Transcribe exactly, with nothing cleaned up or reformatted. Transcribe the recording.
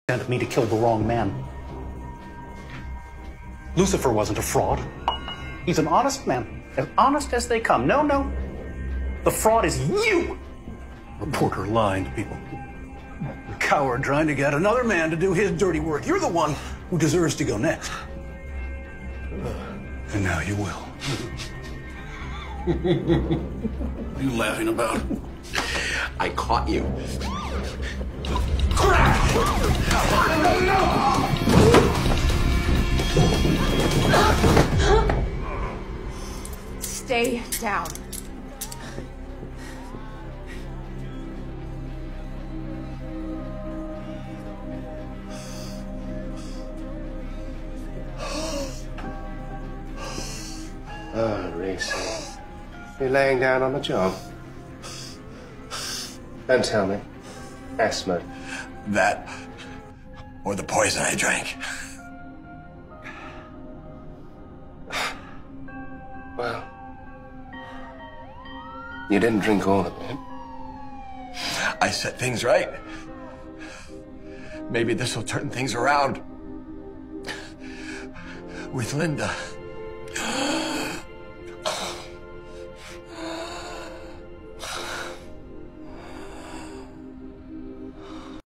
Sent me to kill the wrong man. Lucifer wasn't a fraud. He's an honest man, as honest as they come. No, no. The fraud is you. Reporter lying to people. A coward trying to get another man to do his dirty work. You're the one who deserves to go next. And now you will. What are you laughing about? I caught you. Stay down. Oh, Reese. You're laying down on the job. Don't tell me. Asthma. That or the poison I drank. Well, you didn't drink all of it. I set things right. Maybe this will turn things around. With Linda.